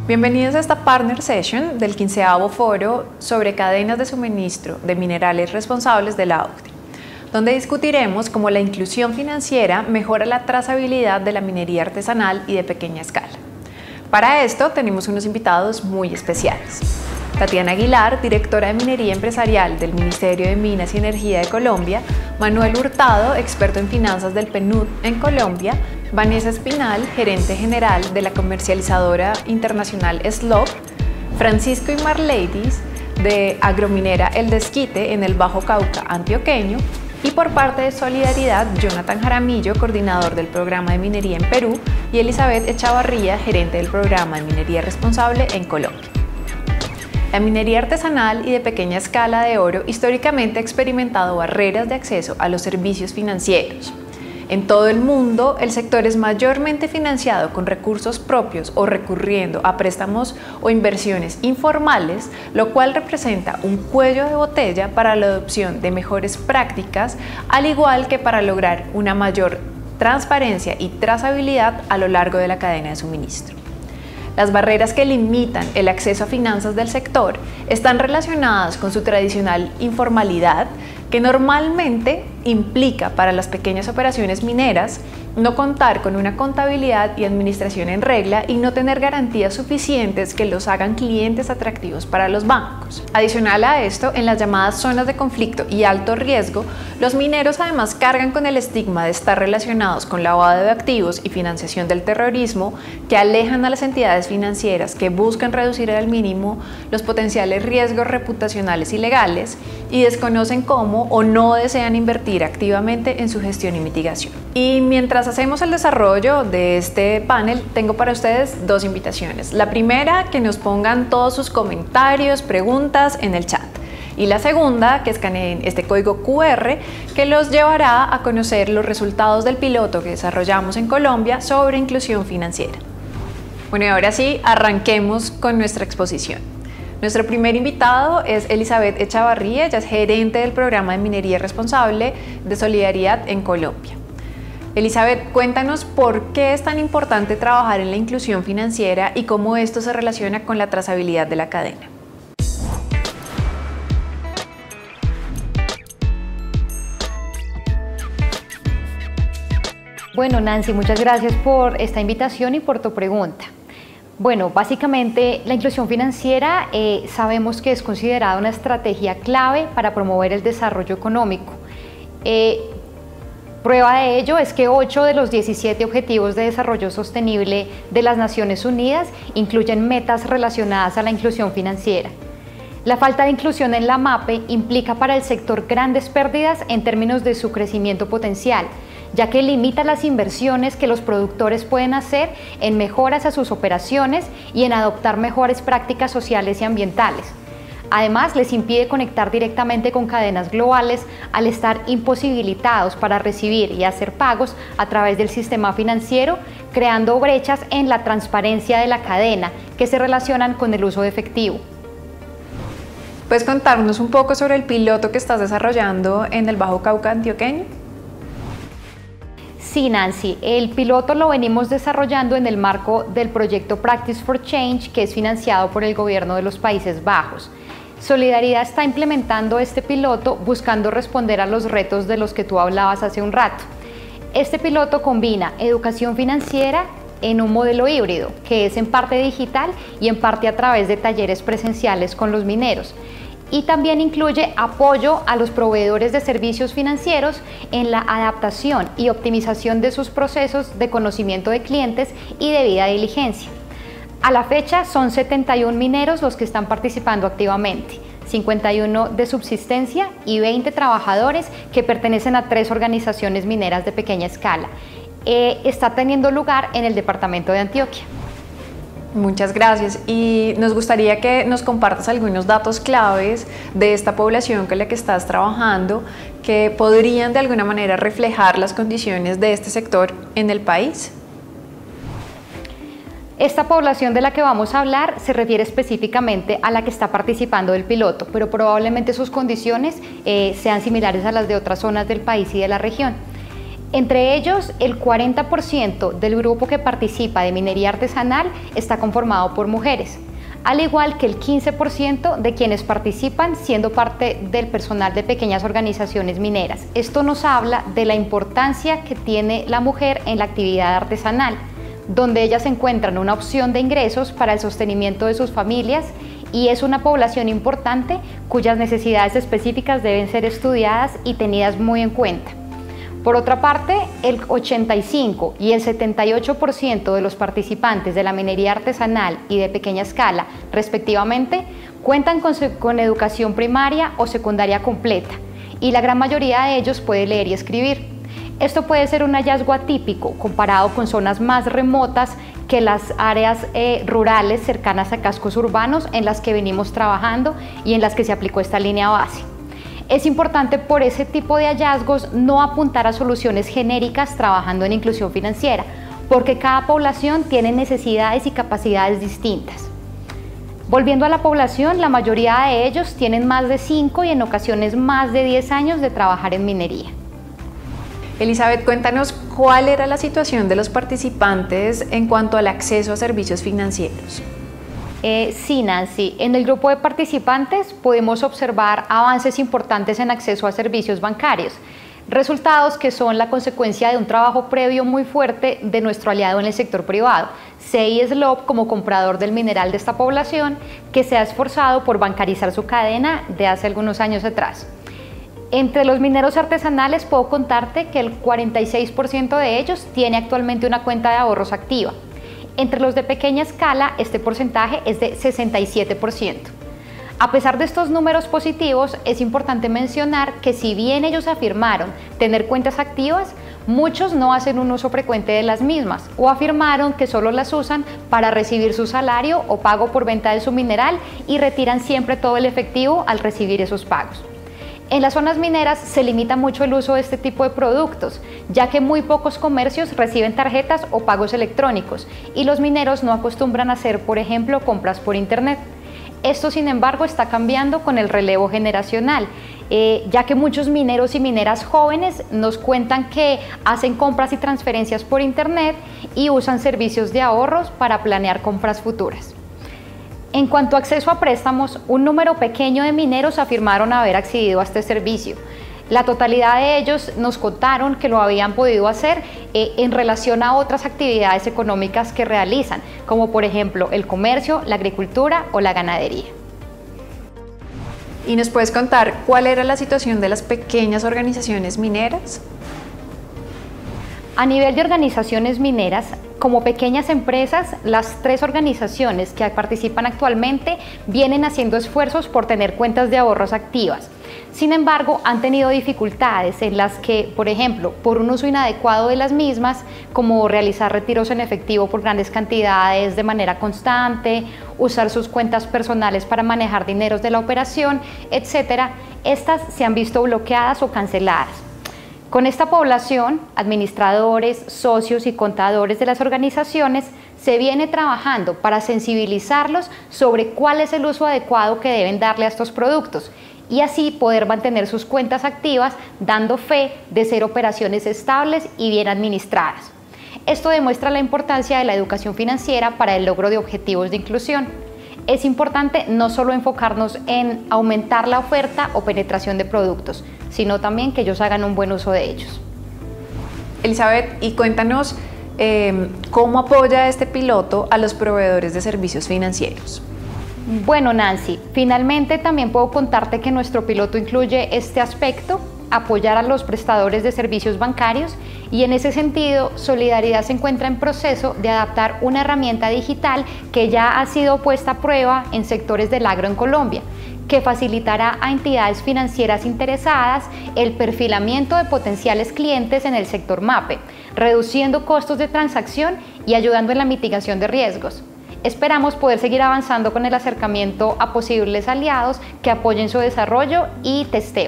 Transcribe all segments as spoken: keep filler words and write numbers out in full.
Bienvenidos a esta Partner Session del quinceavo Foro sobre cadenas de suministro de minerales responsables de la O C DE, donde discutiremos cómo la inclusión financiera mejora la trazabilidad de la minería artesanal y de pequeña escala. Para esto tenemos unos invitados muy especiales. Tatiana Aguilar, directora de Minería Empresarial del Ministerio de Minas y Energía de Colombia, Manuel Hurtado, experto en finanzas del P N U D en Colombia, Vanessa Espinal, gerente general de la comercializadora internacional Sloop, Francisco Imar Ladies, de Agrominera El Desquite en el Bajo Cauca antioqueño, y por parte de Solidaridad, Jonathan Jaramillo, coordinador del programa de minería en Perú, y Elizabeth Echavarría, gerente del programa de minería responsable en Colombia. La minería artesanal y de pequeña escala de oro históricamente ha experimentado barreras de acceso a los servicios financieros. En todo el mundo, el sector es mayormente financiado con recursos propios o recurriendo a préstamos o inversiones informales, lo cual representa un cuello de botella para la adopción de mejores prácticas, al igual que para lograr una mayor transparencia y trazabilidad a lo largo de la cadena de suministro. Las barreras que limitan el acceso a finanzas del sector están relacionadas con su tradicional informalidad, que normalmente implica para las pequeñas operaciones mineras no contar con una contabilidad y administración en regla y no tener garantías suficientes que los hagan clientes atractivos para los bancos. Adicional a esto, en las llamadas zonas de conflicto y alto riesgo, los mineros además cargan con el estigma de estar relacionados con lavado de activos y financiación del terrorismo, que alejan a las entidades financieras que buscan reducir al mínimo los potenciales riesgos reputacionales y legales y desconocen cómo o no desean invertir activamente en su gestión y mitigación. Y mientras hacemos el desarrollo de este panel, tengo para ustedes dos invitaciones. La primera, que nos pongan todos sus comentarios, preguntas en el chat. Y la segunda, que escaneen este código Q R que los llevará a conocer los resultados del piloto que desarrollamos en Colombia sobre inclusión financiera. Bueno, y ahora sí, arranquemos con nuestra exposición. Nuestro primer invitado es Elizabeth Echavarría, ella es gerente del programa de minería responsable de Solidaridad en Colombia. Elizabeth, cuéntanos por qué es tan importante trabajar en la inclusión financiera y cómo esto se relaciona con la trazabilidad de la cadena. Bueno, Nancy, muchas gracias por esta invitación y por tu pregunta. Bueno, básicamente la inclusión financiera eh, sabemos que es considerada una estrategia clave para promover el desarrollo económico. Eh, prueba de ello es que ocho de los diecisiete Objetivos de Desarrollo Sostenible de las Naciones Unidas incluyen metas relacionadas a la inclusión financiera. La falta de inclusión en la MAPE implica para el sector grandes pérdidas en términos de su crecimiento potencial, ya que limita las inversiones que los productores pueden hacer en mejoras a sus operaciones y en adoptar mejores prácticas sociales y ambientales. Además, les impide conectar directamente con cadenas globales al estar imposibilitados para recibir y hacer pagos a través del sistema financiero, creando brechas en la transparencia de la cadena que se relacionan con el uso de efectivo. ¿Puedes contarnos un poco sobre el piloto que estás desarrollando en el Bajo Cauca antioqueño? Sí, Nancy, el piloto lo venimos desarrollando en el marco del proyecto Practice for Change, que es financiado por el gobierno de los Países Bajos. Solidaridad está implementando este piloto buscando responder a los retos de los que tú hablabas hace un rato. Este piloto combina educación financiera en un modelo híbrido, que es en parte digital y en parte a través de talleres presenciales con los mineros. Y también incluye apoyo a los proveedores de servicios financieros en la adaptación y optimización de sus procesos de conocimiento de clientes y debida diligencia. A la fecha son setenta y un mineros los que están participando activamente, cincuenta y uno de subsistencia y veinte trabajadores que pertenecen a tres organizaciones mineras de pequeña escala. Eh, está teniendo lugar en el departamento de Antioquia. Muchas gracias, y nos gustaría que nos compartas algunos datos claves de esta población con la que estás trabajando que podrían de alguna manera reflejar las condiciones de este sector en el país. Esta población de la que vamos a hablar se refiere específicamente a la que está participando del piloto, pero probablemente sus condiciones eh, sean similares a las de otras zonas del país y de la región. Entre ellos, el cuarenta por ciento del grupo que participa de minería artesanal está conformado por mujeres, al igual que el quince por ciento de quienes participan siendo parte del personal de pequeñas organizaciones mineras. Esto nos habla de la importancia que tiene la mujer en la actividad artesanal, donde ellas encuentran una opción de ingresos para el sostenimiento de sus familias y es una población importante cuyas necesidades específicas deben ser estudiadas y tenidas muy en cuenta. Por otra parte, el ochenta y cinco y el setenta y ocho por ciento de los participantes de la minería artesanal y de pequeña escala, respectivamente, cuentan con, con educación primaria o secundaria completa, y la gran mayoría de ellos puede leer y escribir. Esto puede ser un hallazgo atípico comparado con zonas más remotas que las áreas eh, rurales cercanas a cascos urbanos en las que venimos trabajando y en las que se aplicó esta línea base. Es importante por ese tipo de hallazgos no apuntar a soluciones genéricas trabajando en inclusión financiera, porque cada población tiene necesidades y capacidades distintas. Volviendo a la población, la mayoría de ellos tienen más de cinco y en ocasiones más de diez años de trabajar en minería. Elizabeth, cuéntanos cuál era la situación de los participantes en cuanto al acceso a servicios financieros. Eh, sí, Nancy, en el grupo de participantes podemos observar avances importantes en acceso a servicios bancarios, resultados que son la consecuencia de un trabajo previo muy fuerte de nuestro aliado en el sector privado, C I S L O P, como comprador del mineral de esta población, que se ha esforzado por bancarizar su cadena de hace algunos años atrás. Entre los mineros artesanales puedo contarte que el cuarenta y seis por ciento de ellos tiene actualmente una cuenta de ahorros activa. Entre los de pequeña escala, este porcentaje es de sesenta y siete por ciento. A pesar de estos números positivos, es importante mencionar que si bien ellos afirmaron tener cuentas activas, muchos no hacen un uso frecuente de las mismas o afirmaron que solo las usan para recibir su salario o pago por venta de su mineral y retiran siempre todo el efectivo al recibir esos pagos. En las zonas mineras se limita mucho el uso de este tipo de productos, ya que muy pocos comercios reciben tarjetas o pagos electrónicos y los mineros no acostumbran a hacer, por ejemplo, compras por internet. Esto, sin embargo, está cambiando con el relevo generacional, eh, ya que muchos mineros y mineras jóvenes nos cuentan que hacen compras y transferencias por internet y usan servicios de ahorros para planear compras futuras. En cuanto a acceso a préstamos, un número pequeño de mineros afirmaron haber accedido a este servicio. La totalidad de ellos nos contaron que lo habían podido hacer eh, en relación a otras actividades económicas que realizan, como por ejemplo el comercio, la agricultura o la ganadería. ¿Y nos puedes contar cuál era la situación de las pequeñas organizaciones mineras? A nivel de organizaciones mineras, como pequeñas empresas, las tres organizaciones que participan actualmente vienen haciendo esfuerzos por tener cuentas de ahorros activas. Sin embargo, han tenido dificultades en las que, por ejemplo, por un uso inadecuado de las mismas, como realizar retiros en efectivo por grandes cantidades de manera constante, usar sus cuentas personales para manejar dineros de la operación, etcétera, estas se han visto bloqueadas o canceladas. Con esta población, administradores, socios y contadores de las organizaciones, se viene trabajando para sensibilizarlos sobre cuál es el uso adecuado que deben darle a estos productos y así poder mantener sus cuentas activas, dando fe de ser operaciones estables y bien administradas. Esto demuestra la importancia de la educación financiera para el logro de objetivos de inclusión. Es importante no solo enfocarnos en aumentar la oferta o penetración de productos, sino también que ellos hagan un buen uso de ellos. Elizabeth, y cuéntanos eh, cómo apoya este piloto a los proveedores de servicios financieros. Bueno, Nancy, finalmente también puedo contarte que nuestro piloto incluye este aspecto, apoyar a los prestadores de servicios bancarios, y en ese sentido Solidaridad se encuentra en proceso de adaptar una herramienta digital que ya ha sido puesta a prueba en sectores del agro en Colombia, que facilitará a entidades financieras interesadas el perfilamiento de potenciales clientes en el sector MAPE, reduciendo costos de transacción y ayudando en la mitigación de riesgos. Esperamos poder seguir avanzando con el acercamiento a posibles aliados que apoyen su desarrollo y testeo.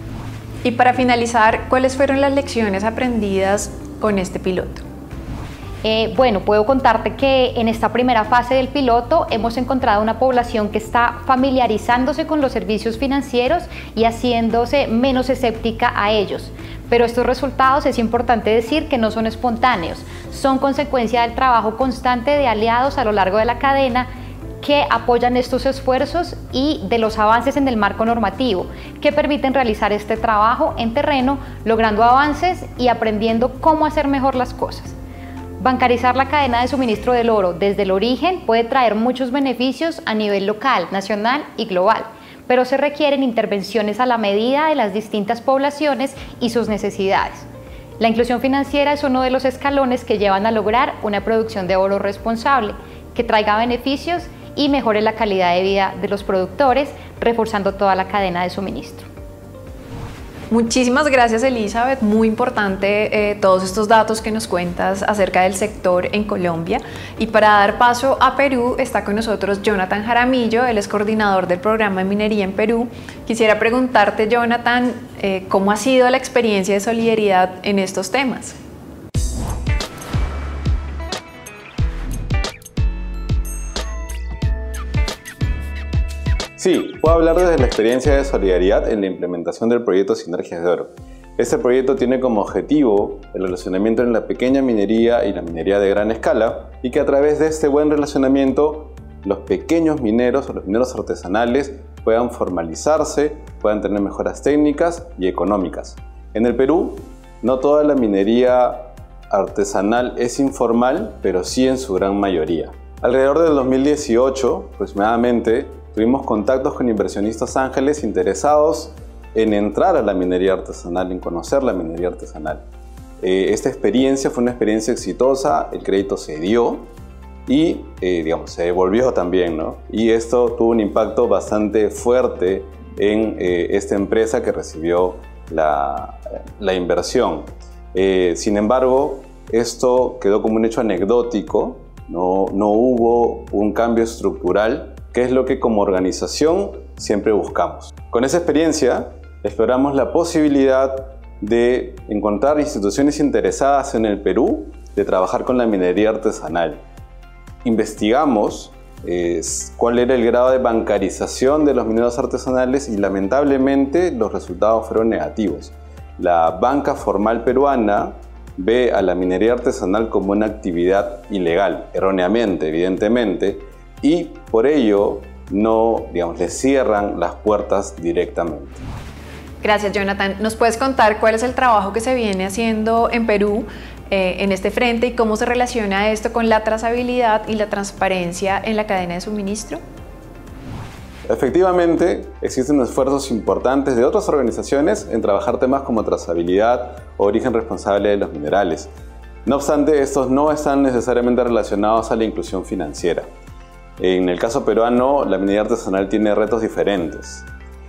Y para finalizar, ¿cuáles fueron las lecciones aprendidas con este piloto? Eh, bueno, puedo contarte que en esta primera fase del piloto hemos encontrado una población que está familiarizándose con los servicios financieros y haciéndose menos escéptica a ellos. Pero estos resultados es importante decir que no son espontáneos, son consecuencia del trabajo constante de aliados a lo largo de la cadena que apoyan estos esfuerzos y de los avances en el marco normativo que permiten realizar este trabajo en terreno, logrando avances y aprendiendo cómo hacer mejor las cosas. Bancarizar la cadena de suministro del oro desde el origen puede traer muchos beneficios a nivel local, nacional y global, pero se requieren intervenciones a la medida de las distintas poblaciones y sus necesidades. La inclusión financiera es uno de los escalones que llevan a lograr una producción de oro responsable, que traiga beneficios y mejore la calidad de vida de los productores, reforzando toda la cadena de suministro. Muchísimas gracias, Elizabeth. Muy importante eh, todos estos datos que nos cuentas acerca del sector en Colombia. Y para dar paso a Perú, está con nosotros Jonathan Jaramillo, él es coordinador del programa de minería en Perú. Quisiera preguntarte, Jonathan, eh, ¿cómo ha sido la experiencia de solidaridad en estos temas? Sí, puedo hablar desde la experiencia de solidaridad en la implementación del proyecto Sinergias de Oro. Este proyecto tiene como objetivo el relacionamiento entre la pequeña minería y la minería de gran escala, y que a través de este buen relacionamiento los pequeños mineros o los mineros artesanales puedan formalizarse, puedan tener mejoras técnicas y económicas. En el Perú, no toda la minería artesanal es informal, pero sí en su gran mayoría. Alrededor del dos mil dieciocho, aproximadamente, tuvimos contactos con inversionistas ángeles interesados en entrar a la minería artesanal, en conocer la minería artesanal. Eh, esta experiencia fue una experiencia exitosa, el crédito se dio y eh, digamos, se devolvió también, ¿no? Y esto tuvo un impacto bastante fuerte en eh, esta empresa que recibió la, la inversión. Eh, sin embargo, esto quedó como un hecho anecdótico, no, no hubo un cambio estructural, que es lo que como organización siempre buscamos. Con esa experiencia exploramos la posibilidad de encontrar instituciones interesadas en el Perú de trabajar con la minería artesanal. Investigamos eh, cuál era el grado de bancarización de los mineros artesanales y lamentablemente los resultados fueron negativos. La banca formal peruana ve a la minería artesanal como una actividad ilegal, erróneamente, evidentemente, y por ello no, digamos, le cierran las puertas directamente. Gracias, Jonathan. ¿Nos puedes contar cuál es el trabajo que se viene haciendo en Perú eh, en este frente y cómo se relaciona esto con la trazabilidad y la transparencia en la cadena de suministro? Efectivamente, existen esfuerzos importantes de otras organizaciones en trabajar temas como trazabilidad o origen responsable de los minerales. No obstante, estos no están necesariamente relacionados a la inclusión financiera. En el caso peruano, la minería artesanal tiene retos diferentes.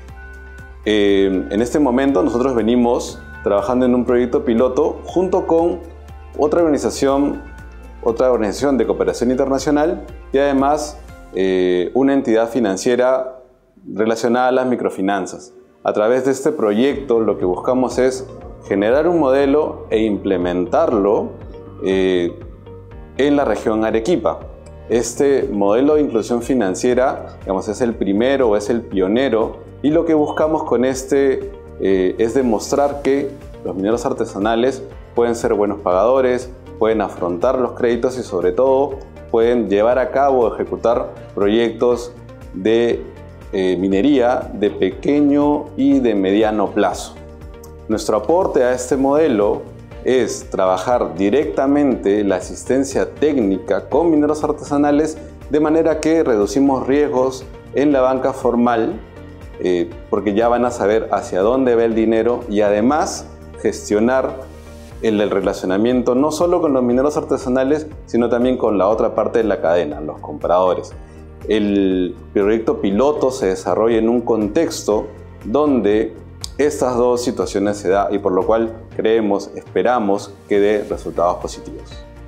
Eh, en este momento nosotros venimos trabajando en un proyecto piloto junto con otra organización, otra organización de cooperación internacional y además eh, una entidad financiera relacionada a las microfinanzas. A través de este proyecto lo que buscamos es generar un modelo e implementarlo eh, en la región Arequipa. Este modelo de inclusión financiera, digamos, es el primero o es el pionero, y lo que buscamos con este eh, es demostrar que los mineros artesanales pueden ser buenos pagadores, pueden afrontar los créditos y sobre todo pueden llevar a cabo o ejecutar proyectos de eh, minería de pequeño y de mediano plazo. Nuestro aporte a este modelo es trabajar directamente la asistencia técnica con mineros artesanales de manera que reducimos riesgos en la banca formal eh, porque ya van a saber hacia dónde va el dinero y además gestionar el, el relacionamiento no solo con los mineros artesanales sino también con la otra parte de la cadena, los compradores. El proyecto piloto se desarrolla en un contexto donde estas dos situaciones se dan y por lo cual creemos, esperamos que dé resultados positivos.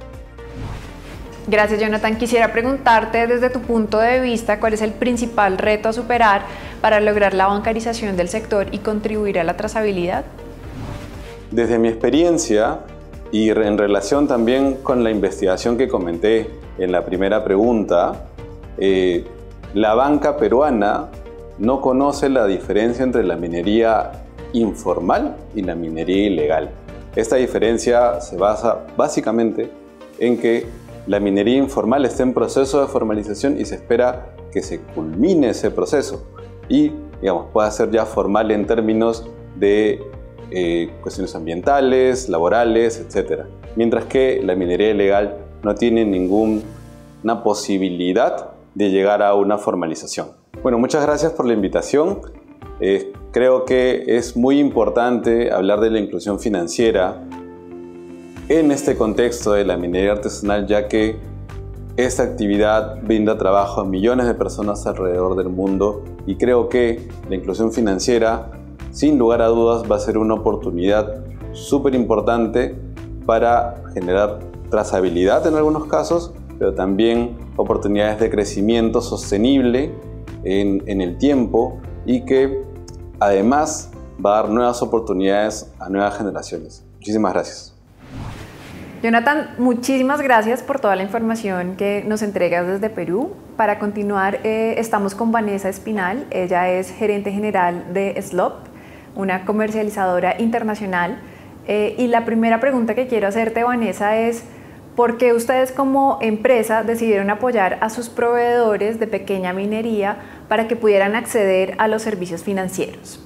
Gracias, Jonathan. Quisiera preguntarte desde tu punto de vista cuál es el principal reto a superar para lograr la bancarización del sector y contribuir a la trazabilidad. Desde mi experiencia, Y en relación también con la investigación que comenté en la primera pregunta, eh, la banca peruana no conoce la diferencia entre la minería informal y la minería ilegal. Esta diferencia se basa básicamente en que la minería informal está en proceso de formalización y se espera que se culmine ese proceso y, digamos, pueda ser ya formal en términos de eh, cuestiones ambientales, laborales, etcétera. Mientras que la minería ilegal no tiene ninguna posibilidad de llegar a una formalización. Bueno, muchas gracias por la invitación. Eh, creo que es muy importante hablar de la inclusión financiera en este contexto de la minería artesanal, ya que esta actividad brinda trabajo a millones de personas alrededor del mundo y creo que la inclusión financiera, sin lugar a dudas, va a ser una oportunidad súper importante para generar trazabilidad en algunos casos, pero también oportunidades de crecimiento sostenible en, en el tiempo y que además va a dar nuevas oportunidades a nuevas generaciones. Muchísimas gracias. Jonathan, muchísimas gracias por toda la información que nos entregas desde Perú. Para continuar, eh, estamos con Vanessa Espinal. Ella es gerente general de S L O P, una comercializadora internacional. Eh, y la primera pregunta que quiero hacerte, Vanessa, es ¿por qué ustedes como empresa decidieron apoyar a sus proveedores de pequeña minería para que pudieran acceder a los servicios financieros?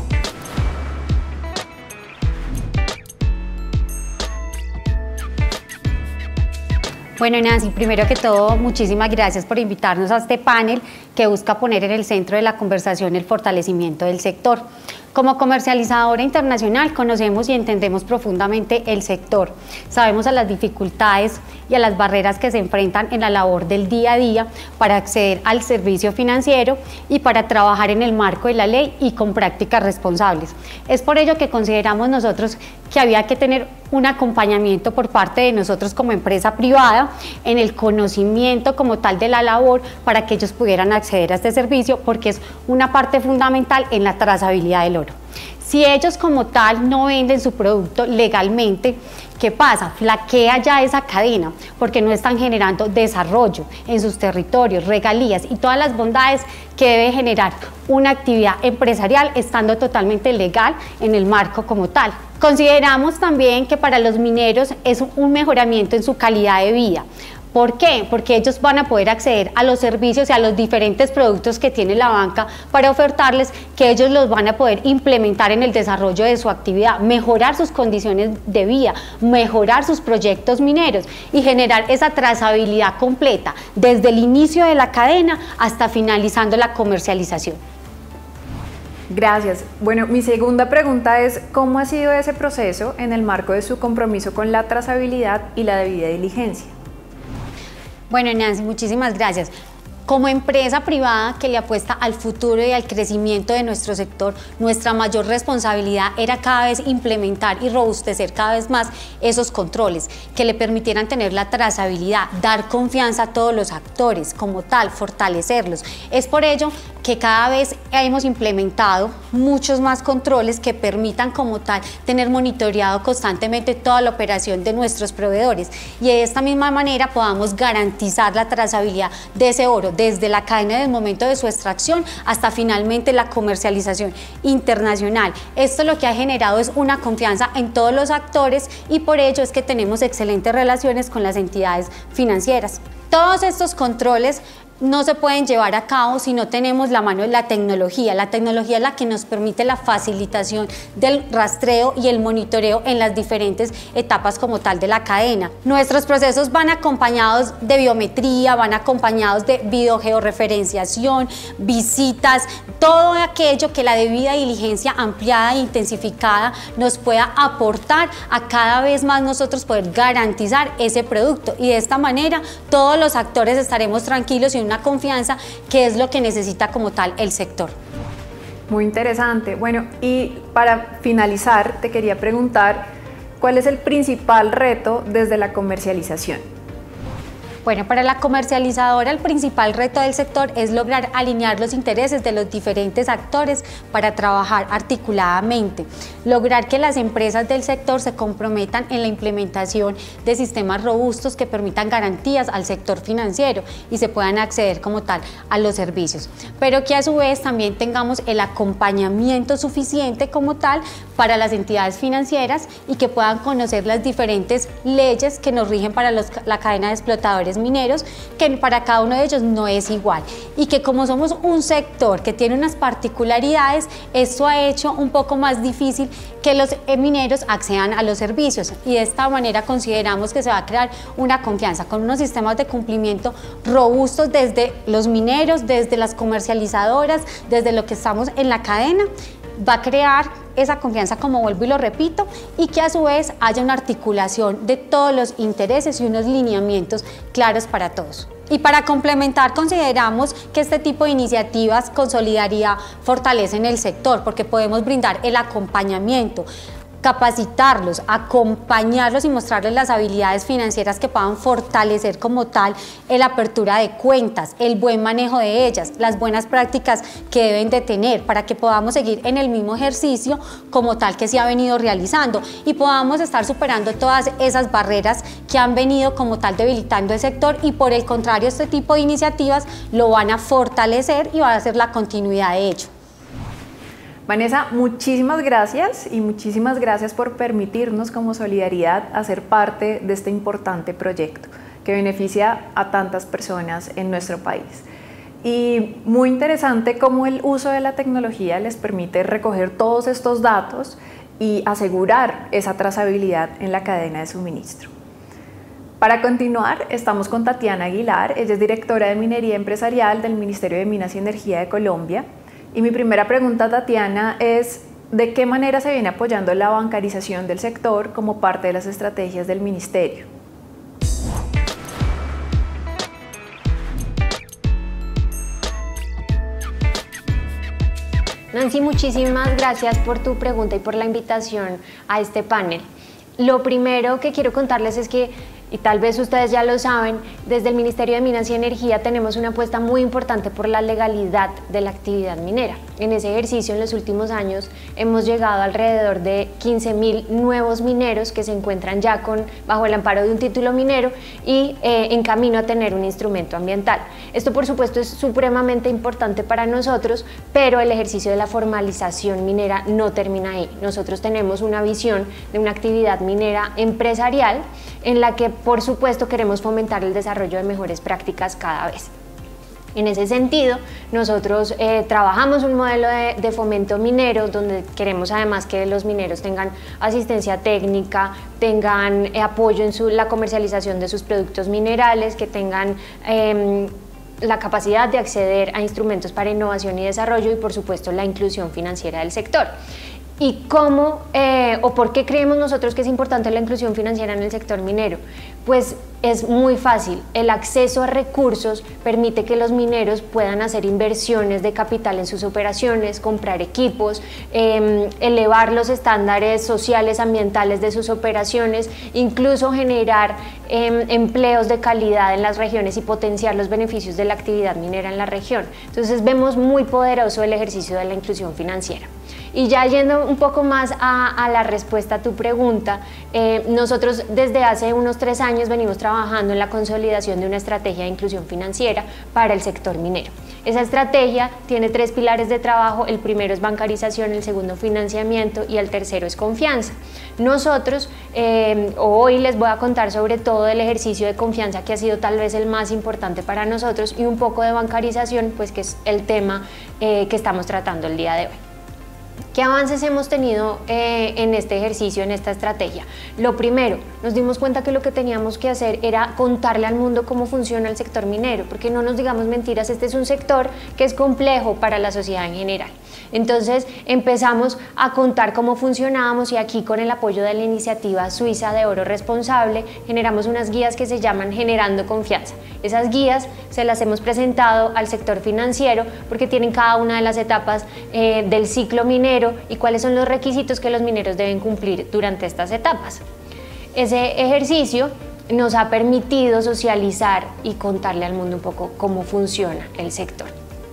Bueno, Nancy, primero que todo, muchísimas gracias por invitarnos a este panel que busca poner en el centro de la conversación el fortalecimiento del sector. Como comercializadora internacional conocemos y entendemos profundamente el sector. Sabemos a las dificultades y a las barreras que se enfrentan en la labor del día a día para acceder al servicio financiero y para trabajar en el marco de la ley y con prácticas responsables. Es por ello que consideramos nosotros que había que tener un acompañamiento por parte de nosotros como empresa privada en el conocimiento como tal de la labor para que ellos pudieran acceder a este servicio, porque es una parte fundamental en la trazabilidad del oro. Si ellos como tal no venden su producto legalmente, ¿qué pasa? Flaquea ya esa cadena porque no están generando desarrollo en sus territorios, regalías y todas las bondades que debe generar una actividad empresarial estando totalmente legal en el marco como tal. Consideramos también que para los mineros es un mejoramiento en su calidad de vida. ¿Por qué? Porque ellos van a poder acceder a los servicios y a los diferentes productos que tiene la banca para ofertarles, que ellos los van a poder implementar en el desarrollo de su actividad, mejorar sus condiciones de vida, mejorar sus proyectos mineros y generar esa trazabilidad completa desde el inicio de la cadena hasta finalizando la comercialización. Gracias. Bueno, mi segunda pregunta es ¿cómo ha sido ese proceso en el marco de su compromiso con la trazabilidad y la debida diligencia? Bueno, Nancy, muchísimas gracias. Como empresa privada que le apuesta al futuro y al crecimiento de nuestro sector, nuestra mayor responsabilidad era cada vez implementar y robustecer cada vez más esos controles que le permitieran tener la trazabilidad, dar confianza a todos los actores, como tal, fortalecerlos. Es por ello que cada vez hemos implementado muchos más controles que permitan como tal tener monitoreado constantemente toda la operación de nuestros proveedores y de esta misma manera podamos garantizar la trazabilidad de ese oro desde la cadena del momento de su extracción hasta finalmente la comercialización internacional. Esto lo que ha generado es una confianza en todos los actores y por ello es que tenemos excelentes relaciones con las entidades financieras. Todos estos controles no se pueden llevar a cabo si no tenemos la mano de la tecnología. La tecnología es la que nos permite la facilitación del rastreo y el monitoreo en las diferentes etapas como tal de la cadena. Nuestros procesos van acompañados de biometría, van acompañados de videogeorreferenciación, visitas, todo aquello que la debida diligencia ampliada e intensificada nos pueda aportar a cada vez más nosotros poder garantizar ese producto y de esta manera todos los actores estaremos tranquilos y una confianza que es lo que necesita como tal el sector. Muy interesante. Bueno, y para finalizar te quería preguntar ¿cuál es el principal reto desde la comercialización? Bueno, para la comercializadora el principal reto del sector es lograr alinear los intereses de los diferentes actores para trabajar articuladamente, lograr que las empresas del sector se comprometan en la implementación de sistemas robustos que permitan garantías al sector financiero y se puedan acceder como tal a los servicios, pero que a su vez también tengamos el acompañamiento suficiente como tal para las entidades financieras y que puedan conocer las diferentes leyes que nos rigen para los, la cadena de explotadores mineros, que para cada uno de ellos no es igual, y que como somos un sector que tiene unas particularidades, esto ha hecho un poco más difícil que los mineros accedan a los servicios, y de esta manera consideramos que se va a crear una confianza con unos sistemas de cumplimiento robustos desde los mineros, desde las comercializadoras, desde lo que estamos en la cadena. Va a crear esa confianza, como vuelvo y lo repito, y que a su vez haya una articulación de todos los intereses y unos lineamientos claros para todos. Y para complementar, consideramos que este tipo de iniciativas con solidaridad fortalecen el sector, porque podemos brindar el acompañamiento, capacitarlos, acompañarlos y mostrarles las habilidades financieras que puedan fortalecer como tal la apertura de cuentas, el buen manejo de ellas, las buenas prácticas que deben de tener para que podamos seguir en el mismo ejercicio como tal que se ha venido realizando y podamos estar superando todas esas barreras que han venido como tal debilitando el sector, y por el contrario este tipo de iniciativas lo van a fortalecer y van a hacer la continuidad de ello. Vanessa, muchísimas gracias y muchísimas gracias por permitirnos como Solidaridad hacer parte de este importante proyecto que beneficia a tantas personas en nuestro país. Y muy interesante cómo el uso de la tecnología les permite recoger todos estos datos y asegurar esa trazabilidad en la cadena de suministro. Para continuar, estamos con Tatiana Aguilar, ella es directora de Minería Empresarial del Ministerio de Minas y Energía de Colombia. Y mi primera pregunta, Tatiana, es ¿de qué manera se viene apoyando la bancarización del sector como parte de las estrategias del Ministerio? Nancy, muchísimas gracias por tu pregunta y por la invitación a este panel. Lo primero que quiero contarles es que, y tal vez ustedes ya lo saben, desde el Ministerio de Minas y Energía tenemos una apuesta muy importante por la legalidad de la actividad minera. En ese ejercicio, en los últimos años, hemos llegado a alrededor de quince mil nuevos mineros que se encuentran ya con, bajo el amparo de un título minero y eh, en camino a tener un instrumento ambiental. Esto, por supuesto, es supremamente importante para nosotros, pero el ejercicio de la formalización minera no termina ahí. Nosotros tenemos una visión de una actividad minera empresarial en la que, por supuesto, queremos fomentar el desarrollo de mejores prácticas cada vez. En ese sentido, nosotros eh, trabajamos un modelo de, de fomento minero donde queremos además que los mineros tengan asistencia técnica, tengan eh, apoyo en su, la comercialización de sus productos minerales, que tengan eh, la capacidad de acceder a instrumentos para innovación y desarrollo y, por supuesto, la inclusión financiera del sector. ¿Y cómo eh, o por qué creemos nosotros que es importante la inclusión financiera en el sector minero? Pues es muy fácil. El acceso a recursos permite que los mineros puedan hacer inversiones de capital en sus operaciones, comprar equipos, eh, elevar los estándares sociales, ambientales de sus operaciones, incluso generar eh, empleos de calidad en las regiones y potenciar los beneficios de la actividad minera en la región. Entonces vemos muy poderoso el ejercicio de la inclusión financiera. Y ya yendo un poco más a, a la respuesta a tu pregunta, eh, nosotros desde hace unos tres años venimos trabajando en la consolidación de una estrategia de inclusión financiera para el sector minero. Esa estrategia tiene tres pilares de trabajo: el primero es bancarización, el segundo financiamiento y el tercero es confianza. Nosotros eh, hoy les voy a contar sobre todo el ejercicio de confianza, que ha sido tal vez el más importante para nosotros, y un poco de bancarización, pues que es el tema eh, que estamos tratando el día de hoy. ¿Qué avances hemos tenido eh, en este ejercicio, en esta estrategia? Lo primero, nos dimos cuenta que lo que teníamos que hacer era contarle al mundo cómo funciona el sector minero, porque no nos digamos mentiras, este es un sector que es complejo para la sociedad en general. Entonces empezamos a contar cómo funcionábamos, y aquí, con el apoyo de la iniciativa suiza de Oro Responsable, generamos unas guías que se llaman Generando Confianza. Esas guías se las hemos presentado al sector financiero porque tienen cada una de las etapas eh, del ciclo minero y cuáles son los requisitos que los mineros deben cumplir durante estas etapas. Ese ejercicio nos ha permitido socializar y contarle al mundo un poco cómo funciona el sector.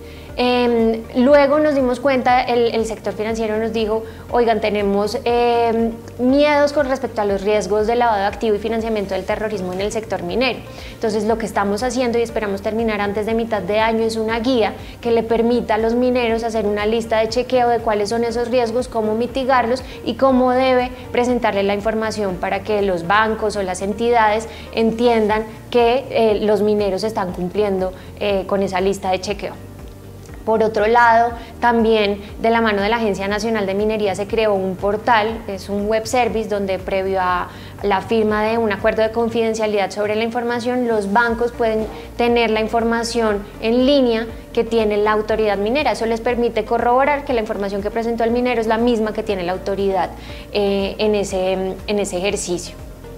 Eh, luego nos dimos cuenta, el, el sector financiero nos dijo, oigan, tenemos eh, miedos con respecto a los riesgos de lavado de activo y financiamiento del terrorismo en el sector minero. Entonces lo que estamos haciendo y esperamos terminar antes de mitad de año es una guía que le permita a los mineros hacer una lista de chequeo de cuáles son esos riesgos, cómo mitigarlos y cómo debe presentarle la información para que los bancos o las entidades entiendan que eh, los mineros están cumpliendo eh, con esa lista de chequeo. Por otro lado, también de la mano de la Agencia Nacional de Minería se creó un portal, es un web service donde previo a la firma de un acuerdo de confidencialidad sobre la información, los bancos pueden tener la información en línea que tiene la autoridad minera. Eso les permite corroborar que la información que presentó el minero es la misma que tiene la autoridad eh, en, ese, en ese ejercicio.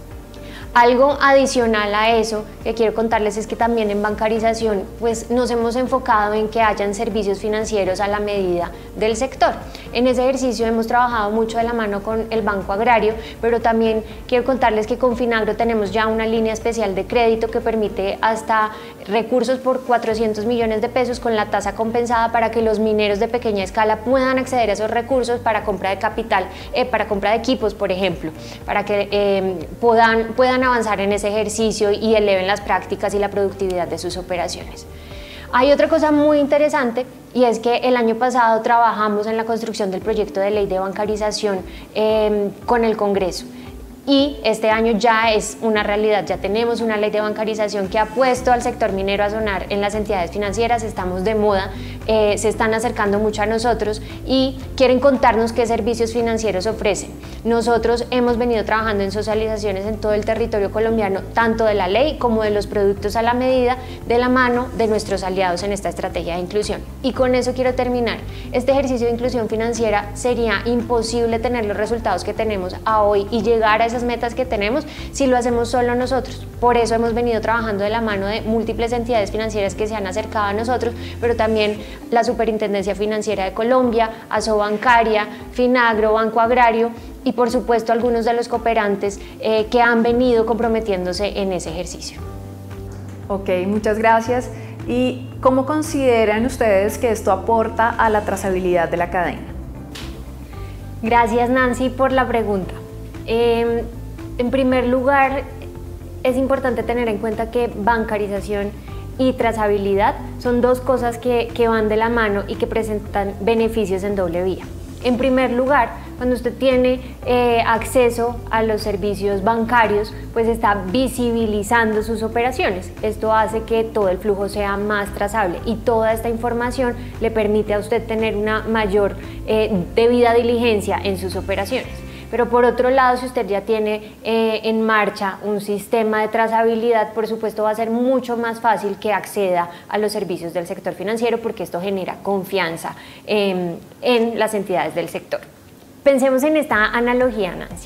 Algo adicional a eso que quiero contarles es que también en bancarización pues nos hemos enfocado en que hayan servicios financieros a la medida del sector. En ese ejercicio hemos trabajado mucho de la mano con el Banco Agrario, pero también quiero contarles que con Finagro tenemos ya una línea especial de crédito que permite hasta recursos por cuatrocientos millones de pesos con la tasa compensada para que los mineros de pequeña escala puedan acceder a esos recursos para compra de capital, eh, para compra de equipos, por ejemplo, para que eh, puedan, puedan avanzar en ese ejercicio y eleven las prácticas y la productividad de sus operaciones. Hay otra cosa muy interesante y es que el año pasado trabajamos en la construcción del proyecto de ley de bancarización eh, con el Congreso. Y este año ya es una realidad, ya tenemos una ley de bancarización que ha puesto al sector minero a sonar en las entidades financieras, estamos de moda, eh, se están acercando mucho a nosotros y quieren contarnos qué servicios financieros ofrecen. Nosotros hemos venido trabajando en socializaciones en todo el territorio colombiano, tanto de la ley como de los productos a la medida, de la mano de nuestros aliados en esta estrategia de inclusión. Y con eso quiero terminar. Este ejercicio de inclusión financiera sería imposible tener los resultados que tenemos a hoy y llegar a esas metas que tenemos si lo hacemos solo nosotros. Por eso hemos venido trabajando de la mano de múltiples entidades financieras que se han acercado a nosotros, pero también la Superintendencia Financiera de Colombia, Asobancaria, Finagro, Banco Agrario y por supuesto algunos de los cooperantes eh, que han venido comprometiéndose en ese ejercicio. Ok, muchas gracias. ¿Y cómo consideran ustedes que esto aporta a la trazabilidad de la cadena? Gracias, Nancy, por la pregunta. Eh, en primer lugar, es importante tener en cuenta que bancarización y trazabilidad son dos cosas que, que van de la mano y que presentan beneficios en doble vía. En primer lugar, cuando usted tiene eh, acceso a los servicios bancarios, pues está visibilizando sus operaciones. Esto hace que todo el flujo sea más trazable y toda esta información le permite a usted tener una mayor eh, debida diligencia en sus operaciones. Pero por otro lado, si usted ya tiene eh, en marcha un sistema de trazabilidad, por supuesto va a ser mucho más fácil que acceda a los servicios del sector financiero porque esto genera confianza eh, en las entidades del sector. Pensemos en esta analogía, Nancy.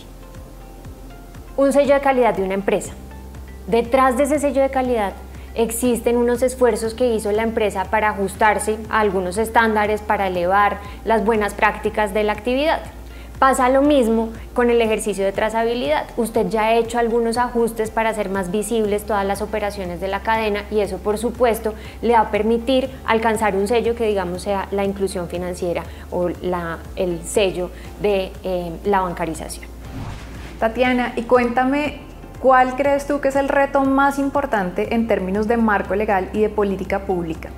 Un sello de calidad de una empresa. Detrás de ese sello de calidad existen unos esfuerzos que hizo la empresa para ajustarse a algunos estándares, para elevar las buenas prácticas de la actividad. Pasa lo mismo con el ejercicio de trazabilidad. Usted ya ha hecho algunos ajustes para hacer más visibles todas las operaciones de la cadena y eso, por supuesto, le va a permitir alcanzar un sello que, digamos, sea la inclusión financiera o la, el sello de eh, la bancarización. Tatiana, y cuéntame, ¿cuál crees tú que es el reto más importante en términos de marco legal y de política pública?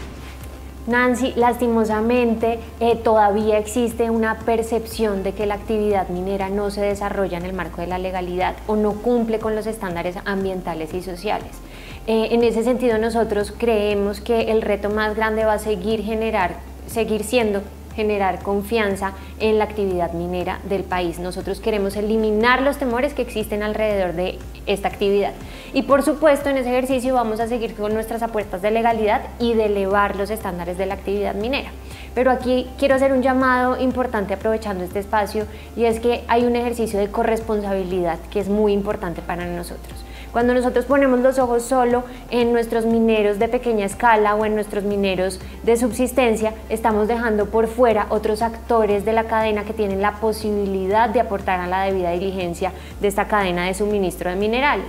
Nancy, lastimosamente eh, todavía existe una percepción de que la actividad minera no se desarrolla en el marco de la legalidad o no cumple con los estándares ambientales y sociales. Eh, en ese sentido, nosotros creemos que el reto más grande va a seguir, generar, seguir siendo generar confianza en la actividad minera del país. Nosotros queremos eliminar los temores que existen alrededor de esta actividad y por supuesto en ese ejercicio vamos a seguir con nuestras apuestas de legalidad y de elevar los estándares de la actividad minera. Pero aquí quiero hacer un llamado importante aprovechando este espacio y es que hay un ejercicio de corresponsabilidad que es muy importante para nosotros. Cuando nosotros ponemos los ojos solo en nuestros mineros de pequeña escala o en nuestros mineros de subsistencia, estamos dejando por fuera otros actores de la cadena que tienen la posibilidad de aportar a la debida diligencia de esta cadena de suministro de minerales.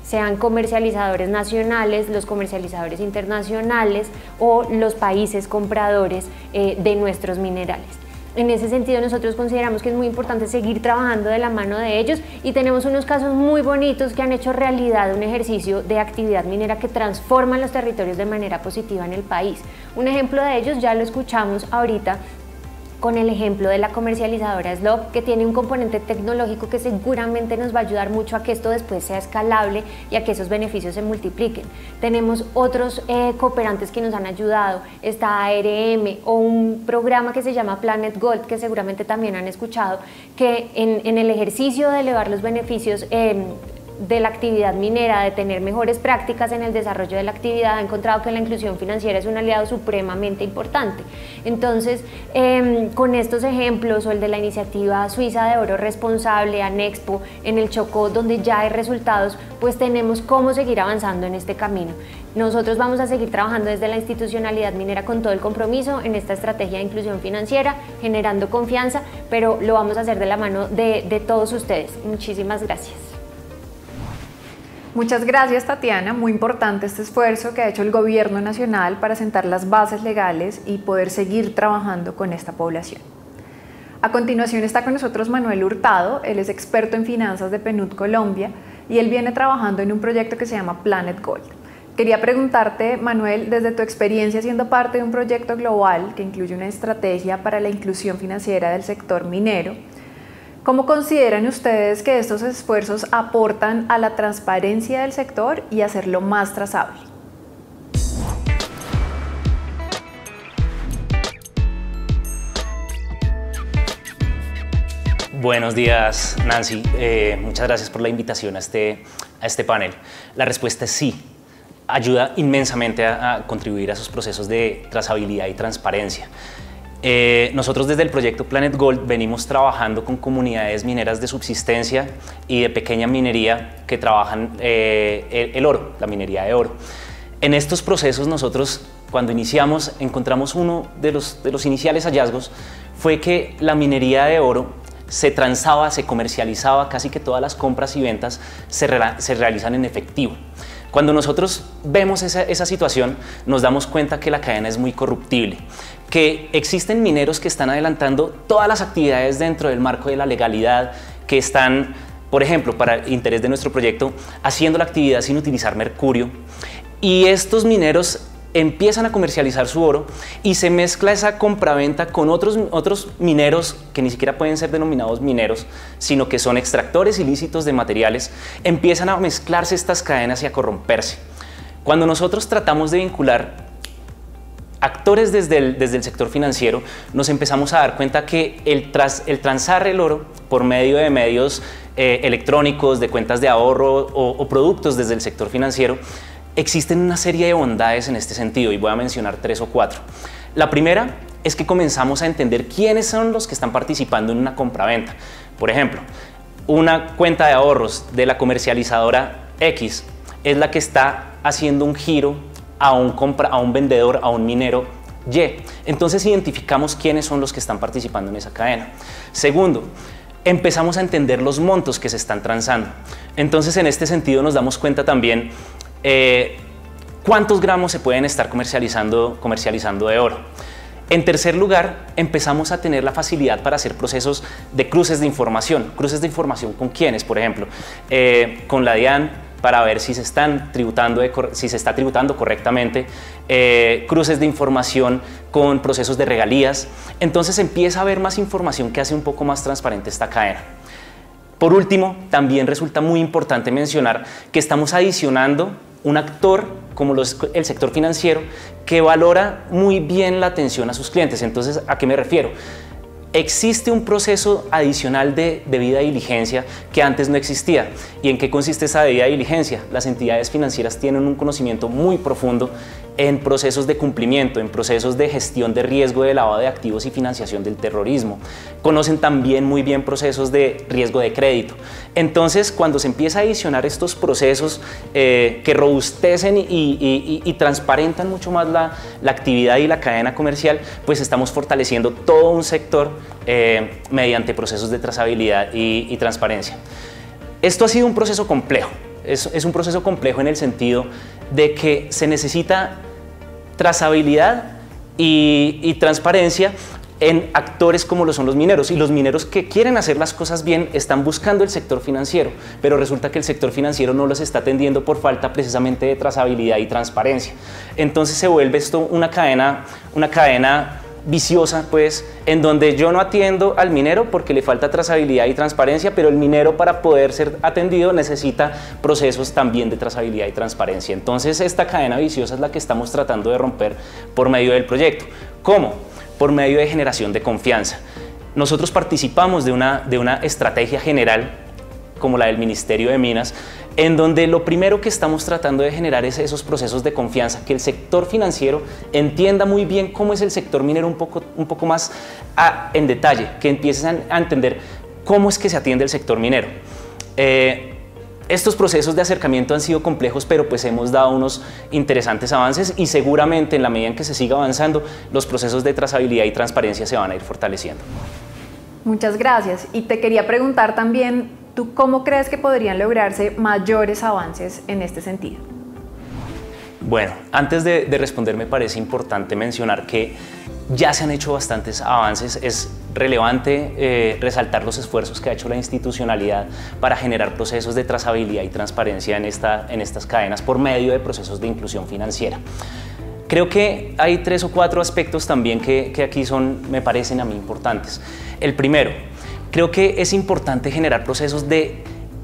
sean comercializadores nacionales, los comercializadores internacionales o los países compradores eh, de nuestros minerales. En ese sentido, nosotros consideramos que es muy importante seguir trabajando de la mano de ellos y tenemos unos casos muy bonitos que han hecho realidad un ejercicio de actividad minera que transforma los territorios de manera positiva en el país. Un ejemplo de ellos ya lo escuchamos ahorita con el ejemplo de la comercializadora S L O P, que tiene un componente tecnológico que seguramente nos va a ayudar mucho a que esto después sea escalable y a que esos beneficios se multipliquen. Tenemos otros eh, cooperantes que nos han ayudado, está A R M o un programa que se llama Planet Gold, que seguramente también han escuchado, que en, en el ejercicio de elevar los beneficios eh, de la actividad minera, de tener mejores prácticas en el desarrollo de la actividad, ha encontrado que la inclusión financiera es un aliado supremamente importante. Entonces, eh, con estos ejemplos o el de la iniciativa suiza de oro responsable, Anexpo, en el Chocó, donde ya hay resultados, pues tenemos cómo seguir avanzando en este camino. Nosotros vamos a seguir trabajando desde la institucionalidad minera con todo el compromiso en esta estrategia de inclusión financiera, generando confianza, pero lo vamos a hacer de la mano de, de todos ustedes. Muchísimas gracias. Muchas gracias, Tatiana. Muy importante este esfuerzo que ha hecho el Gobierno Nacional para sentar las bases legales y poder seguir trabajando con esta población. A continuación está con nosotros Manuel Hurtado. Él es experto en finanzas de PNUD Colombia y él viene trabajando en un proyecto que se llama Planet Gold. Quería preguntarte, Manuel, desde tu experiencia siendo parte de un proyecto global que incluye una estrategia para la inclusión financiera del sector minero, ¿cómo consideran ustedes que estos esfuerzos aportan a la transparencia del sector y a hacerlo más trazable? Buenos días, Nancy. Eh, muchas gracias por la invitación a este, a este panel. La respuesta es sí. Ayuda inmensamente a, a contribuir a esos procesos de trazabilidad y transparencia. Eh, nosotros desde el proyecto Planet Gold venimos trabajando con comunidades mineras de subsistencia y de pequeña minería que trabajan eh, el, el oro, la minería de oro. En estos procesos nosotros, cuando iniciamos, encontramos uno de los, de los iniciales hallazgos, fue que la minería de oro se transaba, se comercializaba, casi que todas las compras y ventas se, re, se realizan en efectivo. Cuando nosotros vemos esa, esa situación, nos damos cuenta que la cadena es muy corruptible, que existen mineros que están adelantando todas las actividades dentro del marco de la legalidad, que están, por ejemplo, para el interés de nuestro proyecto, haciendo la actividad sin utilizar mercurio, y estos mineros empiezan a comercializar su oro y se mezcla esa compraventa con otros, otros mineros que ni siquiera pueden ser denominados mineros, sino que son extractores ilícitos de materiales. Empiezan a mezclarse estas cadenas y a corromperse. Cuando nosotros tratamos de vincular actores desde el, desde el sector financiero, nos empezamos a dar cuenta que el, tras, el transar el oro por medio de medios eh, electrónicos, de cuentas de ahorro o, o productos desde el sector financiero, existen una serie de bondades en este sentido y voy a mencionar tres o cuatro. La primera es que comenzamos a entender quiénes son los que están participando en una compraventa. Por ejemplo, una cuenta de ahorros de la comercializadora X es la que está haciendo un giro a un, compra, a un vendedor, a un minero Y. Entonces identificamos quiénes son los que están participando en esa cadena. Segundo, empezamos a entender los montos que se están transando. Entonces en este sentido nos damos cuenta también Eh, ¿cuántos gramos se pueden estar comercializando, comercializando de oro? En tercer lugar, empezamos a tener la facilidad para hacer procesos de cruces de información. ¿Cruces de información con quiénes? Por ejemplo, eh, con la DIAN para ver si se, están tributando de, si se está tributando correctamente, eh, cruces de información con procesos de regalías. Entonces empieza a haber más información que hace un poco más transparente esta cadena. Por último, también resulta muy importante mencionar que estamos adicionando un actor como los, el sector financiero que valora muy bien la atención a sus clientes. Entonces, ¿a qué me refiero? Existe un proceso adicional de debida diligencia que antes no existía. ¿Y en qué consiste esa debida diligencia? Las entidades financieras tienen un conocimiento muy profundo en procesos de cumplimiento, en procesos de gestión de riesgo de lavado de activos y financiación del terrorismo. Conocen también muy bien procesos de riesgo de crédito. Entonces, cuando se empieza a adicionar estos procesos eh, que robustecen y, y, y, y transparentan mucho más la, la actividad y la cadena comercial, pues estamos fortaleciendo todo un sector eh, mediante procesos de trazabilidad y, y transparencia. Esto ha sido un proceso complejo. Es, es un proceso complejo en el sentido de que se necesita trazabilidad y, y transparencia en actores como lo son los mineros, y los mineros que quieren hacer las cosas bien están buscando el sector financiero, pero resulta que el sector financiero no los está atendiendo por falta precisamente de trazabilidad y transparencia. Entonces se vuelve esto una cadena, una cadena viciosa, pues, en donde yo no atiendo al minero porque le falta trazabilidad y transparencia, pero el minero, para poder ser atendido, necesita procesos también de trazabilidad y transparencia. Entonces esta cadena viciosa es la que estamos tratando de romper por medio del proyecto. ¿Cómo? Por medio de generación de confianza. Nosotros participamos de una, de una estrategia general como la del Ministerio de Minas, en donde lo primero que estamos tratando de generar es esos procesos de confianza, que el sector financiero entienda muy bien cómo es el sector minero un poco, un poco más a, en detalle, que empiecen a entender cómo es que se atiende el sector minero. Eh, Estos procesos de acercamiento han sido complejos, pero pues hemos dado unos interesantes avances, y seguramente en la medida en que se siga avanzando, los procesos de trazabilidad y transparencia se van a ir fortaleciendo. Muchas gracias. Y te quería preguntar también, ¿tú cómo crees que podrían lograrse mayores avances en este sentido? Bueno, antes de, de responder, me parece importante mencionar que ya se han hecho bastantes avances. Es relevante eh, resaltar los esfuerzos que ha hecho la institucionalidad para generar procesos de trazabilidad y transparencia en, esta, en estas cadenas por medio de procesos de inclusión financiera. Creo que hay tres o cuatro aspectos también que, que aquí son, me parecen a mí importantes. El primero, creo que es importante generar procesos de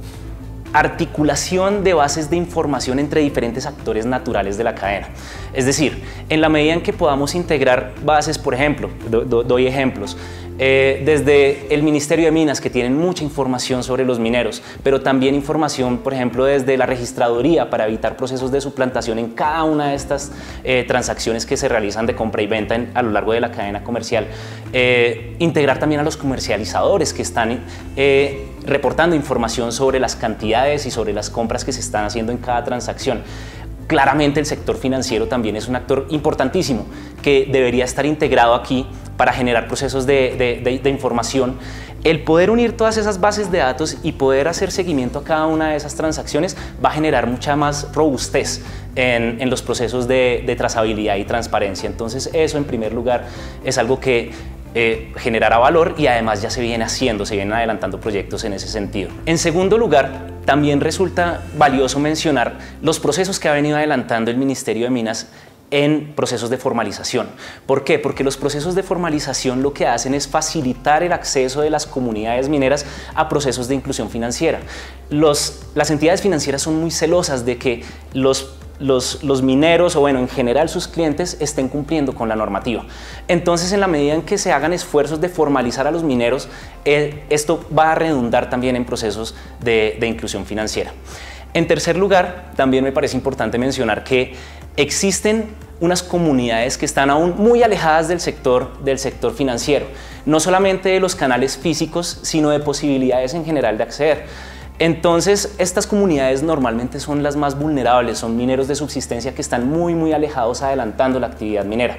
articulación de bases de información entre diferentes actores naturales de la cadena. Es decir, en la medida en que podamos integrar bases, por ejemplo, do, do, doy ejemplos, eh, desde el Ministerio de Minas, que tienen mucha información sobre los mineros, pero también información, por ejemplo, desde la registraduría para evitar procesos de suplantación en cada una de estas eh, transacciones que se realizan de compra y venta en, a lo largo de la cadena comercial. Eh, integrar también a los comercializadores que están eh, reportando información sobre las cantidades y sobre las compras que se están haciendo en cada transacción. Claramente el sector financiero también es un actor importantísimo que debería estar integrado aquí para generar procesos de, de, de, de información. El poder unir todas esas bases de datos y poder hacer seguimiento a cada una de esas transacciones va a generar mucha más robustez en, en los procesos de, de trazabilidad y transparencia. Entonces eso, en primer lugar, es algo que Eh, generará valor, y además ya se viene haciendo, se vienen adelantando proyectos en ese sentido. En segundo lugar, también resulta valioso mencionar los procesos que ha venido adelantando el Ministerio de Minas en procesos de formalización. ¿Por qué? Porque los procesos de formalización lo que hacen es facilitar el acceso de las comunidades mineras a procesos de inclusión financiera. Los, las entidades financieras son muy celosas de que los Los, los mineros, o bueno, en general sus clientes, estén cumpliendo con la normativa. Entonces, en la medida en que se hagan esfuerzos de formalizar a los mineros, eh, esto va a redundar también en procesos de, de inclusión financiera. En tercer lugar, también me parece importante mencionar que existen unas comunidades que están aún muy alejadas del sector, del sector financiero, no solamente de los canales físicos, sino de posibilidades en general de acceder. Entonces, estas comunidades normalmente son las más vulnerables, son mineros de subsistencia que están muy, muy alejados, adelantando la actividad minera.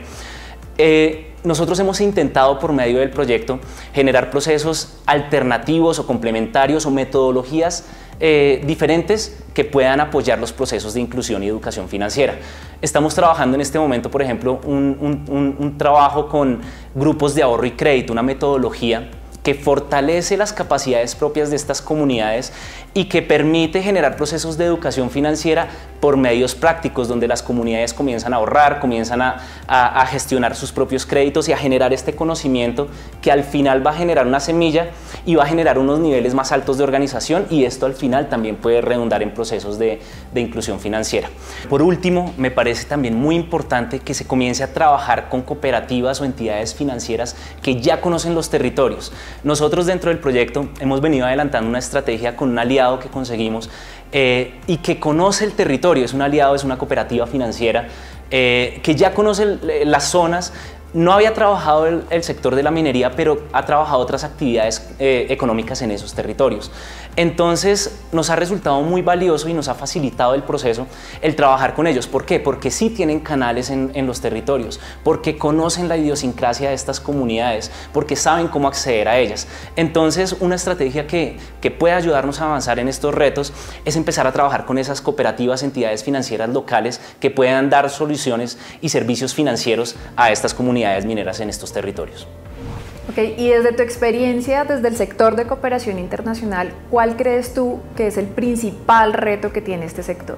Eh, nosotros hemos intentado, por medio del proyecto, generar procesos alternativos o complementarios o metodologías eh, diferentes que puedan apoyar los procesos de inclusión y educación financiera. Estamos trabajando en este momento, por ejemplo, un, un, un, un trabajo con grupos de ahorro y crédito, una metodología que fortalece las capacidades propias de estas comunidades y que permite generar procesos de educación financiera por medios prácticos, donde las comunidades comienzan a ahorrar, comienzan a, a, a gestionar sus propios créditos y a generar este conocimiento que al final va a generar una semilla y va a generar unos niveles más altos de organización, y esto al final también puede redundar en procesos de, de inclusión financiera. Por último, me parece también muy importante que se comience a trabajar con cooperativas o entidades financieras que ya conocen los territorios. Nosotros, dentro del proyecto, hemos venido adelantando una estrategia con un aliado que conseguimos eh, y que conoce el territorio. Es un aliado, es una cooperativa financiera eh, que ya conoce el, las zonas. No había trabajado el, el sector de la minería, pero ha trabajado otras actividades eh, económicas en esos territorios. Entonces nos ha resultado muy valioso y nos ha facilitado el proceso el trabajar con ellos. ¿Por qué? Porque sí tienen canales en, en los territorios, porque conocen la idiosincrasia de estas comunidades, porque saben cómo acceder a ellas. Entonces una estrategia que, que puede ayudarnos a avanzar en estos retos es empezar a trabajar con esas cooperativas, entidades financieras locales que puedan dar soluciones y servicios financieros a estas comunidades mineras en estos territorios. Ok, y desde tu experiencia, desde el sector de cooperación internacional, ¿cuál crees tú que es el principal reto que tiene este sector?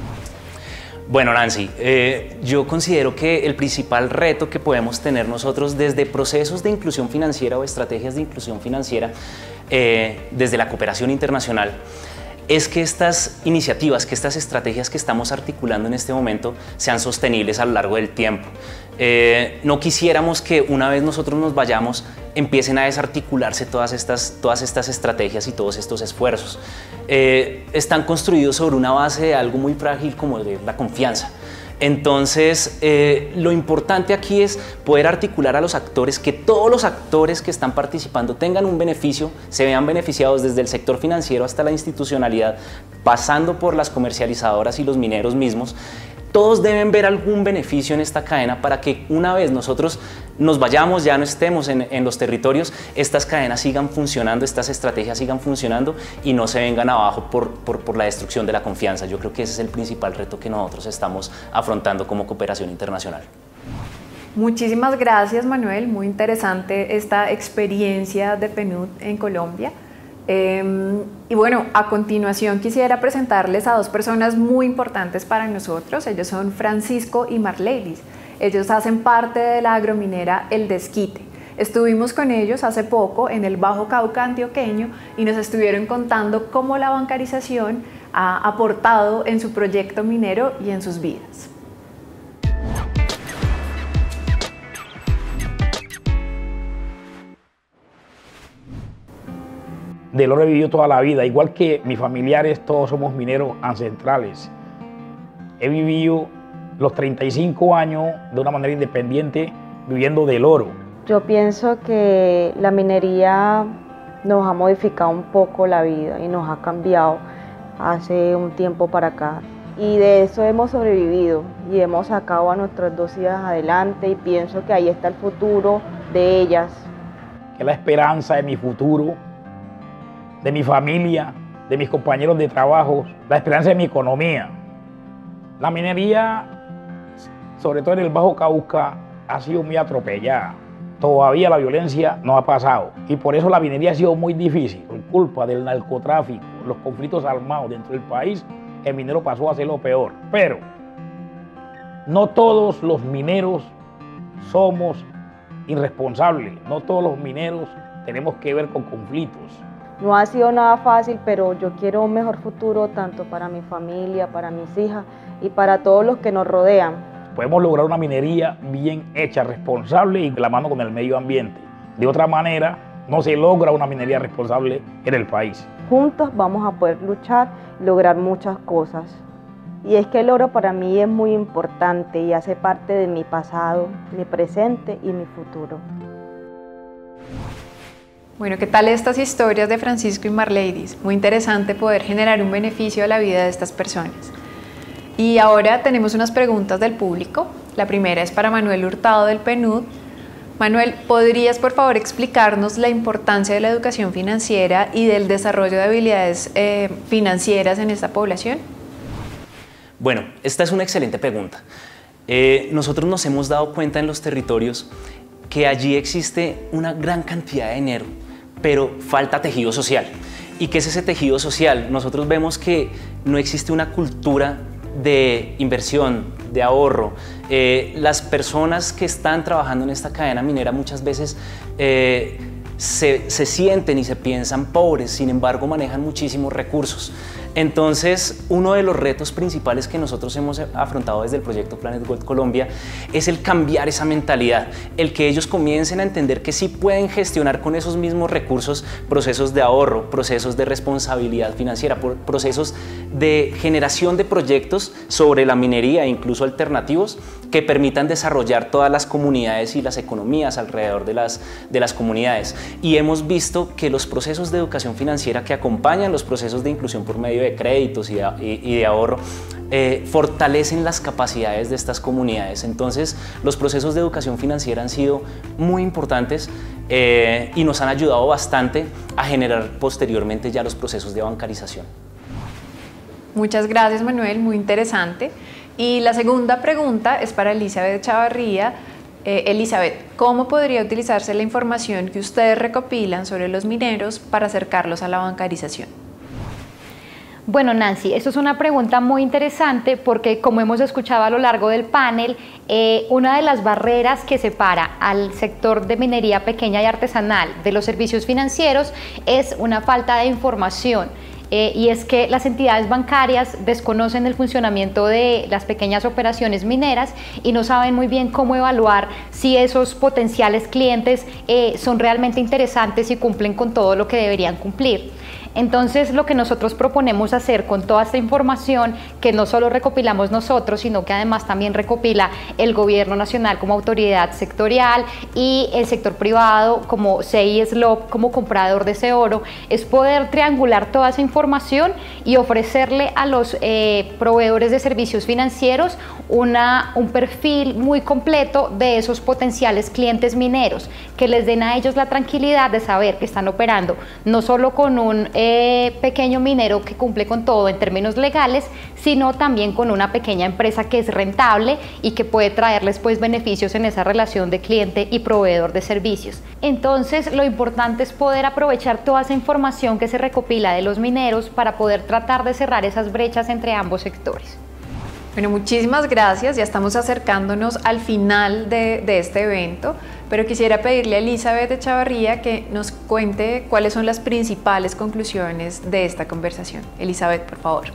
Bueno, Nancy, eh, yo considero que el principal reto que podemos tener nosotros desde procesos de inclusión financiera o estrategias de inclusión financiera, eh, desde la cooperación internacional, es que estas iniciativas, que estas estrategias que estamos articulando en este momento sean sostenibles a lo largo del tiempo. Eh, no quisiéramos que una vez nosotros nos vayamos empiecen a desarticularse todas estas, todas estas estrategias y todos estos esfuerzos. Eh, están construidos sobre una base de algo muy frágil como de la confianza. Entonces, eh, lo importante aquí es poder articular a los actores, que todos los actores que están participando tengan un beneficio, se vean beneficiados desde el sector financiero hasta la institucionalidad, pasando por las comercializadoras y los mineros mismos. Todos deben ver algún beneficio en esta cadena para que una vez nosotros nos vayamos, ya no estemos en, en los territorios, estas cadenas sigan funcionando, estas estrategias sigan funcionando y no se vengan abajo por, por, por la destrucción de la confianza. Yo creo que ese es el principal reto que nosotros estamos afrontando como cooperación internacional. Muchísimas gracias, Manuel. Muy interesante esta experiencia de PNUD en Colombia. Eh, y bueno, a continuación quisiera presentarles a dos personas muy importantes para nosotros. Ellos son Francisco y Marleilis. Ellos hacen parte de la agrominera El Desquite. Estuvimos con ellos hace poco en el Bajo Cauca antioqueño y nos estuvieron contando cómo la bancarización ha aportado en su proyecto minero y en sus vidas. De lo he vivido toda la vida, igual que mis familiares, todos somos mineros ancestrales. He vivido los treinta y cinco años de una manera independiente, viviendo del oro. Yo pienso que la minería nos ha modificado un poco la vida y nos ha cambiado hace un tiempo para acá. Y de eso hemos sobrevivido y hemos sacado a nuestras dos hijas adelante y pienso que ahí está el futuro de ellas. Que la esperanza de mi futuro, de mi familia, de mis compañeros de trabajo, la esperanza de mi economía. La minería, sobre todo en el Bajo Cauca, ha sido muy atropellada. Todavía la violencia no ha pasado y por eso la minería ha sido muy difícil. Por culpa del narcotráfico, los conflictos armados dentro del país, el minero pasó a ser lo peor. Pero no todos los mineros somos irresponsables, no todos los mineros tenemos que ver con conflictos. No ha sido nada fácil, pero yo quiero un mejor futuro tanto para mi familia, para mis hijas y para todos los que nos rodean. Podemos lograr una minería bien hecha, responsable y de la mano con el medio ambiente. De otra manera, no se logra una minería responsable en el país. Juntos vamos a poder luchar y lograr muchas cosas. Y es que el oro para mí es muy importante y hace parte de mi pasado, mi presente y mi futuro. Bueno, ¿qué tal estas historias de Francisco y Marleilis? Muy interesante poder generar un beneficio a la vida de estas personas. Y ahora tenemos unas preguntas del público. La primera es para Manuel Hurtado del PNUD. Manuel, ¿podrías por favor explicarnos la importancia de la educación financiera y del desarrollo de habilidades eh, financieras en esta población? Bueno, esta es una excelente pregunta. Eh, nosotros nos hemos dado cuenta en los territorios que allí existe una gran cantidad de dinero, pero falta tejido social. ¿Y qué es ese tejido social? Nosotros vemos que no existe una cultura de inversión, de ahorro. Eh, las personas que están trabajando en esta cadena minera muchas veces eh, se, se sienten y se piensan pobres, sin embargo manejan muchísimos recursos. Entonces, uno de los retos principales que nosotros hemos afrontado desde el proyecto Planet Gold Colombia es el cambiar esa mentalidad, el que ellos comiencen a entender que sí pueden gestionar con esos mismos recursos procesos de ahorro, procesos de responsabilidad financiera, procesos de generación de proyectos sobre la minería e incluso alternativos que permitan desarrollar todas las comunidades y las economías alrededor de las, de las comunidades. Y hemos visto que los procesos de educación financiera que acompañan los procesos de inclusión por medio de créditos y de, y, y de ahorro eh, fortalecen las capacidades de estas comunidades. Entonces, los procesos de educación financiera han sido muy importantes eh, y nos han ayudado bastante a generar posteriormente ya los procesos de bancarización. Muchas gracias, Manuel, muy interesante. Y la segunda pregunta es para Elizabeth Chavarría. Eh, Elizabeth, ¿cómo podría utilizarse la información que ustedes recopilan sobre los mineros para acercarlos a la bancarización? Bueno, Nancy, esto es una pregunta muy interesante porque, como hemos escuchado a lo largo del panel, eh, una de las barreras que separa al sector de minería pequeña y artesanal de los servicios financieros es una falta de información. Eh, y es que las entidades bancarias desconocen el funcionamiento de las pequeñas operaciones mineras y no saben muy bien cómo evaluar si esos potenciales clientes eh, son realmente interesantes y cumplen con todo lo que deberían cumplir. Entonces, lo que nosotros proponemos hacer con toda esta información, que no solo recopilamos nosotros, sino que además también recopila el Gobierno Nacional como autoridad sectorial y el sector privado como C I S L O P, como comprador de ese oro, es poder triangular toda esa información y ofrecerle a los eh, proveedores de servicios financieros una, un perfil muy completo de esos potenciales clientes mineros, que les den a ellos la tranquilidad de saber que están operando no solo con un eh, Eh, pequeño minero que cumple con todo en términos legales, sino también con una pequeña empresa que es rentable y que puede traerles pues beneficios en esa relación de cliente y proveedor de servicios. Entonces, lo importante es poder aprovechar toda esa información que se recopila de los mineros para poder tratar de cerrar esas brechas entre ambos sectores. Bueno, muchísimas gracias, ya estamos acercándonos al final de, de este evento, pero quisiera pedirle a Elizabeth Chavarría que nos cuente cuáles son las principales conclusiones de esta conversación. Elizabeth, por favor.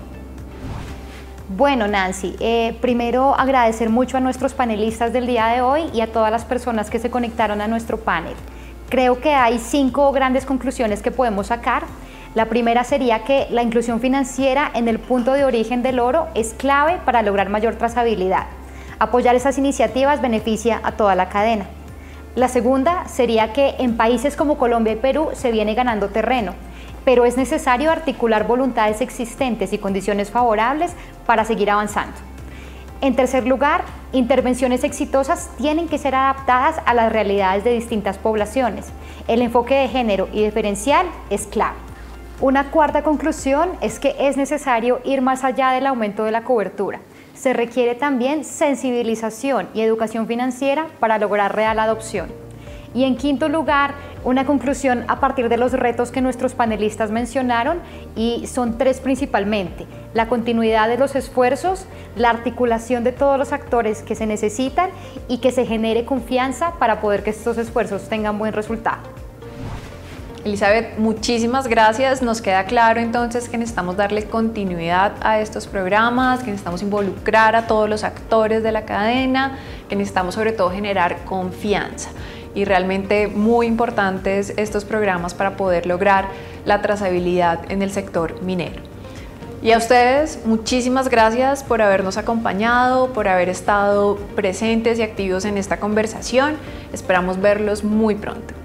Bueno, Nancy, eh, primero agradecer mucho a nuestros panelistas del día de hoy y a todas las personas que se conectaron a nuestro panel. Creo que hay cinco grandes conclusiones que podemos sacar. La primera sería que la inclusión financiera en el punto de origen del oro es clave para lograr mayor trazabilidad. Apoyar esas iniciativas beneficia a toda la cadena. La segunda sería que en países como Colombia y Perú se viene ganando terreno, pero es necesario articular voluntades existentes y condiciones favorables para seguir avanzando. En tercer lugar, intervenciones exitosas tienen que ser adaptadas a las realidades de distintas poblaciones. El enfoque de género y diferencial es clave. Una cuarta conclusión es que es necesario ir más allá del aumento de la cobertura. Se requiere también sensibilización y educación financiera para lograr real adopción. Y en quinto lugar, una conclusión a partir de los retos que nuestros panelistas mencionaron, y son tres principalmente: la continuidad de los esfuerzos, la articulación de todos los actores que se necesitan y que se genere confianza para poder que estos esfuerzos tengan buen resultado. Elizabeth, muchísimas gracias. Nos queda claro entonces que necesitamos darle continuidad a estos programas, que necesitamos involucrar a todos los actores de la cadena, que necesitamos sobre todo generar confianza. Y realmente muy importantes estos programas para poder lograr la trazabilidad en el sector minero. Y a ustedes, muchísimas gracias por habernos acompañado, por haber estado presentes y activos en esta conversación. Esperamos verlos muy pronto.